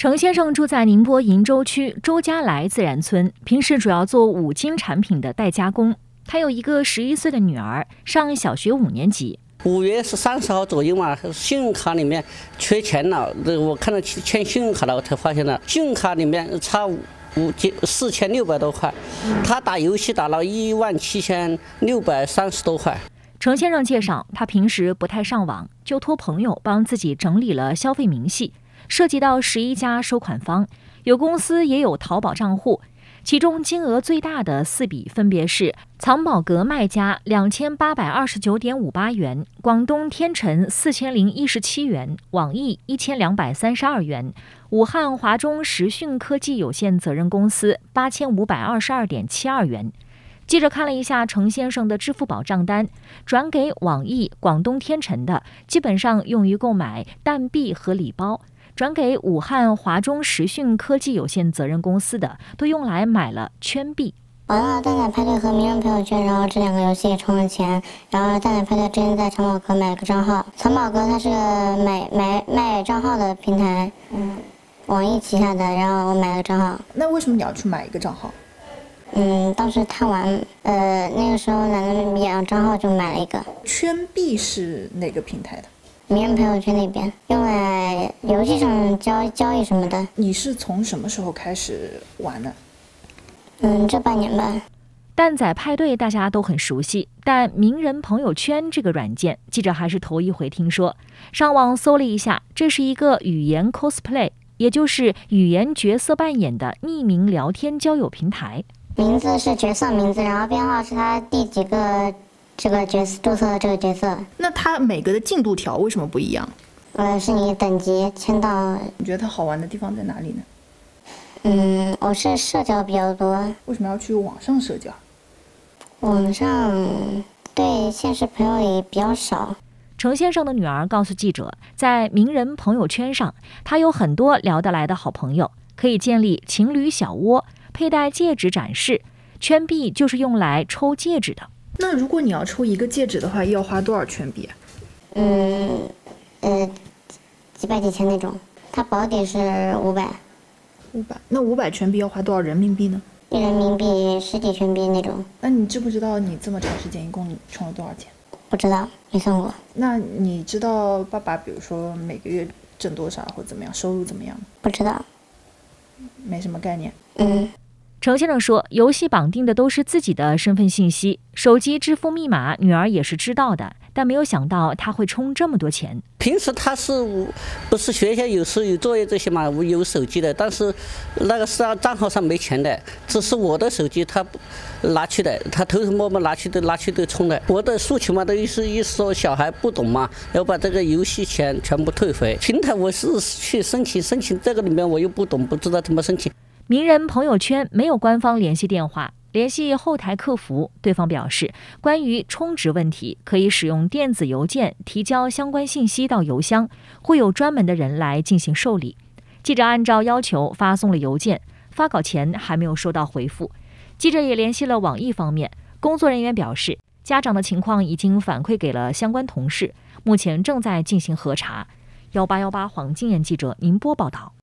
程先生住在宁波鄞州区周家来自然村，平时主要做五金产品的代加工。他有一个11岁的女儿，上小学5年级。 5月30号左右嘛，信用卡里面缺钱了，我看到欠信用卡了，我才发现了信用卡里面差4600多块，他打游戏打了17630多块。 程先生介绍，他平时不太上网，就托朋友帮自己整理了消费明细，涉及到11家收款方，有公司也有淘宝账户。其中金额最大的4笔分别是藏宝阁卖家2829.58元，广东天成4017元，网易1232元，武汉华中实讯科技有限责任公司8522.72元。记者看了一下程先生的支付宝账单，转给网易广东天成的基本上用于购买蛋币和礼包，转给武汉华中实讯科技有限责任公司的都用来买了圈币。 我用了蛋仔派对和名人朋友圈，然后这2个游戏给充了钱，然后蛋仔派对之前在藏宝阁买了个账号，藏宝阁它是卖账号的平台，网易旗下的，然后我买了个账号。 那为什么你要去买一个账号？ 当时贪玩，那个时候懒得养账号就买了一个。 圈币是哪个平台的？ 名人朋友圈那边用来游戏上交易什么的。 你是从什么时候开始玩的？ 这半年吧。 蛋仔派对大家都很熟悉，但名人朋友圈这个软件，记者还是头一回听说。上网搜了一下，这是一个语言 cosplay， 也就是语言角色扮演的匿名聊天交友平台。 名字是角色名字，然后编号是他第几个这个角色注册的这个角色。 那它每个的进度条为什么不一样？ 是你等级签到。 你觉得它好玩的地方在哪里呢？ 我是社交比较多。 为什么要去网上社交？ 网上对现实朋友也比较少。 程先生的女儿告诉记者，在名人朋友圈上，他有很多聊得来的好朋友，可以建立情侣小窝，佩戴戒指展示。圈币就是用来抽戒指的。 那如果你要抽一个戒指的话，要花多少圈币啊？ 几百几千那种，它保底是500。 那500圈币要花多少人民币呢 ？1人民币10几圈币那种。 那你知不知道你这么长时间一共充了多少钱？ 不知道，没算过。 那你知道爸爸比如说每个月挣多少或怎么样，收入怎么样吗？ 不知道， 没什么概念。 程先生说，游戏绑定的都是自己的身份信息，手机支付密码女儿也是知道的，但没有想到他会充这么多钱。 平时他不是学校有时候有作业这些嘛，我有手机的，但是那个是账号上没钱的，只是我的手机他拿去的，他偷偷摸摸拿去的充的。我的诉求嘛，都意思说小孩不懂嘛，要把这个游戏钱全部退回。平台我是去申请这个里面我又不懂，不知道怎么申请。 名人朋友圈没有官方联系电话，联系后台客服，对方表示，关于充值问题，可以使用电子邮件提交相关信息到邮箱，会有专门的人来进行受理。记者按照要求发送了邮件，发稿前还没有收到回复。记者也联系了网易方面，工作人员表示，家长的情况已经反馈给了相关同事，目前正在进行核查。1818黄金眼记者宁波报道。